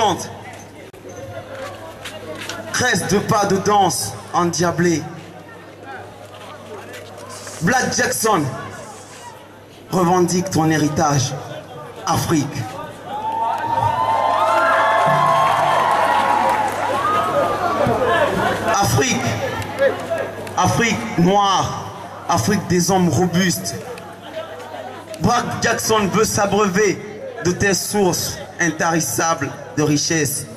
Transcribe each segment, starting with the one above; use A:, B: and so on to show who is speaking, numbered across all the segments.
A: chante. Reste de pas de danse endiablé. Black Jackson, revendique ton héritage, Afrique. Afrique, Afrique noire, Afrique des hommes robustes. Black Jackson veut s'abreuver de tes sources intarissables de richesse.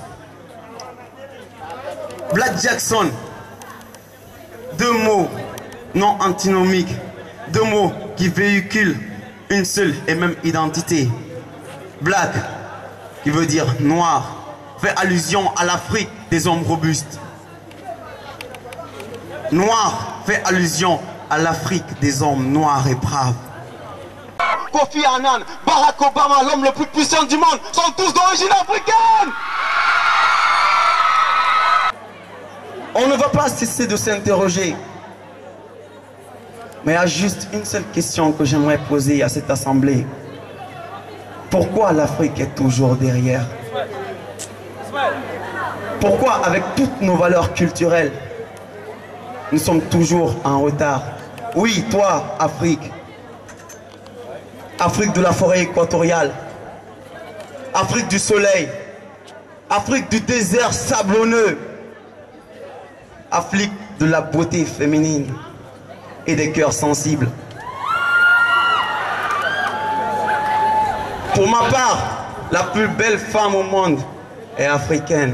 A: Black Jackson, deux mots non antinomiques, deux mots qui véhiculent une seule et même identité. Black, qui veut dire noir, fait allusion à l'Afrique des hommes robustes. Noir fait allusion à l'Afrique des hommes noirs et braves. Kofi Annan, Barack Obama, l'homme le plus puissant du monde, sont tous d'origine africaine. On ne va pas cesser de s'interroger. Mais il y a juste une seule question que j'aimerais poser à cette assemblée. Pourquoi l'Afrique est toujours derrière? Pourquoi, avec toutes nos valeurs culturelles, nous sommes toujours en retard? Oui, toi, Afrique. Afrique de la forêt équatoriale. Afrique du soleil. Afrique du désert sablonneux. Afrique de la beauté féminine et des cœurs sensibles. Pour ma part, la plus belle femme au monde est africaine.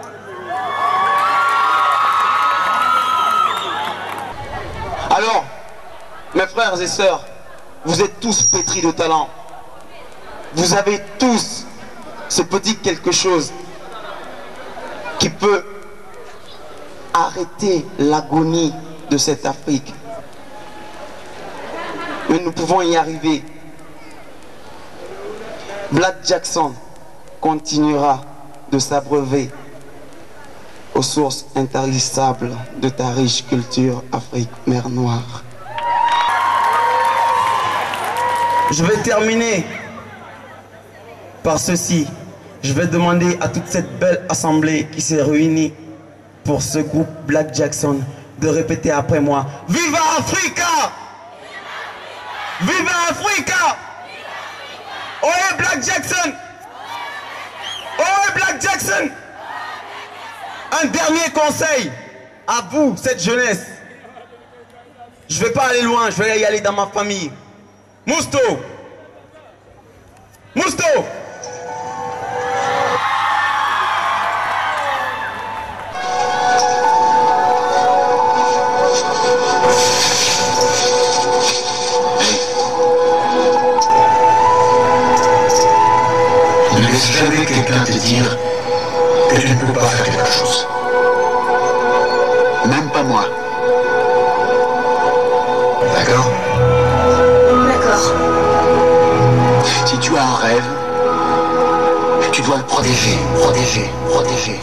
A: Alors, mes frères et sœurs, vous êtes tous pétris de talent. Vous avez tous ce petit quelque chose qui peut arrêter l'agonie de cette Afrique. Mais nous pouvons y arriver. Black Jackson continuera de s'abreuver aux sources intarissables de ta riche culture Afrique, mer Noire. Je vais terminer par ceci. Je vais demander à toute cette belle assemblée qui s'est réunie pour ce groupe Black Jackson de répéter après moi: Viva Africa! Viva Africa! Ohé Black Jackson! Ohé Black Jackson! Un dernier conseil à vous, cette jeunesse. Je ne vais pas aller loin, je vais y aller dans ma famille. Mousto! Mousto!
B: Ne laisse jamais quelqu'un te dire que tu ne peux pas faire quelque chose. Même pas moi. D'accord?
C: D'accord.
B: Si tu as un rêve, tu dois le protéger, protéger, protéger.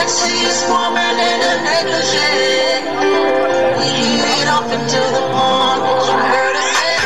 D: sexiest woman in a negligee. We heat it up until the morning. You heard her say.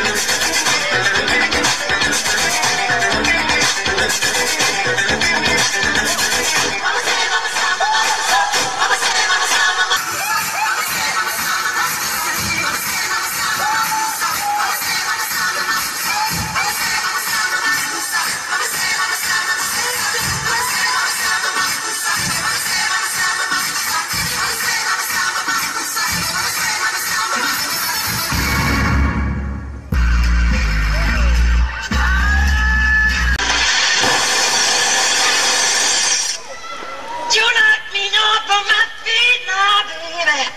D: You knock me off of my feet now, baby.